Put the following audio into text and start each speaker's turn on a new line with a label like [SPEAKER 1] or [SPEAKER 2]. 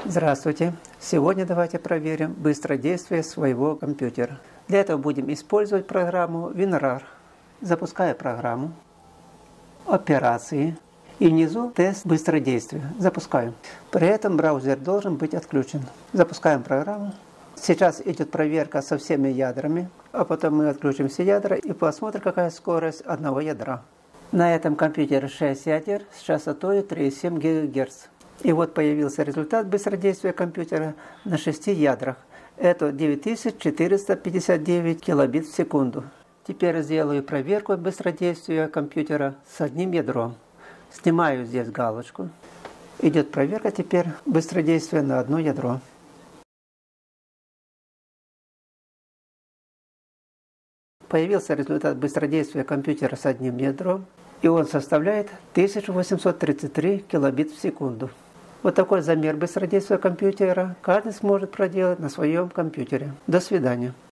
[SPEAKER 1] Здравствуйте! Сегодня давайте проверим быстродействие своего компьютера. Для этого будем использовать программу WinRAR. Запускаю программу, операции и внизу тест быстродействия. Запускаем. При этом браузер должен быть отключен. Запускаем программу. Сейчас идет проверка со всеми ядрами, а потом мы отключим все ядра и посмотрим, какая скорость одного ядра. На этом компьютере 6 ядер с частотой 3,7 ГГц. И вот появился результат быстродействия компьютера на 6 ядрах. Это 9459 килобит в секунду. Теперь сделаю проверку быстродействия компьютера с одним ядром. Снимаю здесь галочку. Идет проверка теперь быстродействия на одно ядро. Появился результат быстродействия компьютера с одним ядром, и он составляет 1833 килобит в секунду. Вот такой замер быстродействия компьютера каждый сможет проделать на своем компьютере. До свидания.